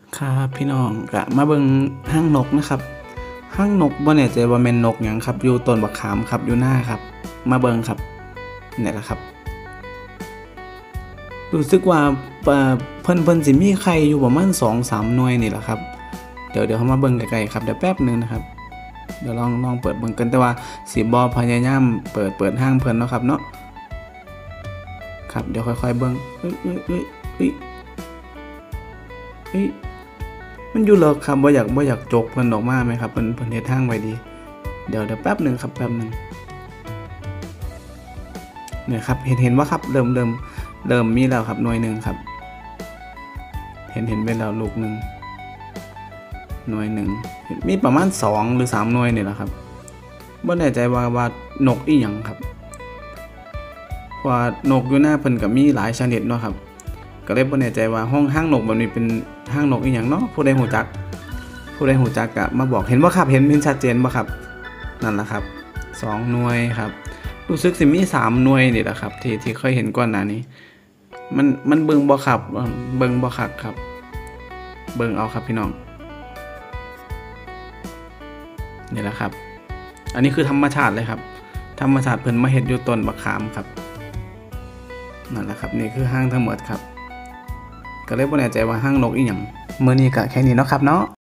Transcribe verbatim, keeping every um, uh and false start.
ครับพี่น้องก็มาเบิ่งห้างนกนะครับห้างนกบ่แน่ใจว่าแม่นนกหยังครับอยู่ต้นบักขามครับอยู่หน้าครับมาเบิ่งครับนี่แหละครับรู้สึกว่าเอ่อเพิ่นเพิ่นสิมีไข่อยู่ประมาณ สองสาม หน่วยนี่แหละครับเดี๋ยวเดี๋ยวเฮามาเบิ่งใกล้ๆครับเดี๋ยวแป๊บนึงนะครับเดี๋ยวลองลองเปิดเบิ่งกันแต่ว่าสิบ่พยายามเปิดเปิดห้างเพิ่นเนาะครับเนาะครับเดี๋ยวค่อยๆเบิ่งเอ้ยเอ้ยเอ้ยเอ้ยเอ้ย มันอยู่เลิกครับบ่อยากบ่อยากจกเพิ่นออกมาไหมครับเพิ่นเพิ่นเฮ็ดทางไว้ดีเดี๋ยวเดี๋ยวแป๊บนึงครับแป๊บนึงเนี่ยครับเห็นเห็นว่าครับเริ่มเริ่มเริ่มมีแล้วครับหน่วยนึงครับเห็นเห็นไปแล้วลูกนึงหน่วยนึงมีประมาณสองหรือสามหน่วยนี่แหละครับบ่แน่ใจว่าว่านกอีหยังครับว่านกอยู่หน้าเพิ่นก็มีหลายชนิดเนาะครับก็เลยบ่แน่ใจว่าห้องห้างนกแบบนี้เป็นห้างนกอีหยังเนาะผู้ใดรู้จักผู้ใดรู้จักก็มาบอกเห็นบ่ครับเห็นเห็นชัดเจนบ่ครับนั่นล่ะครับสองหน่วยครับรู้สึกสิมีสามหน่วยนี่แหละครับที่ที่เคยเห็นก่อนหน้านี้มันมันเบิ่งบ่ครับเบิ่งบ่คักครับเบิ่งเอาครับพี่น้องนี่แหละครับอันนี้คือธรรมชาติเลยครับธรรมชาติเพิ่นมาเฮ็ดอยู่ต้นบักขามครับนั่นแหละครับนี่คือห้างทั้งหมดครับก็เลยบ่แน่ใจว่าห้างนกอีหยังมื้อนี้ก็แค่นี้เนาะครับเนาะ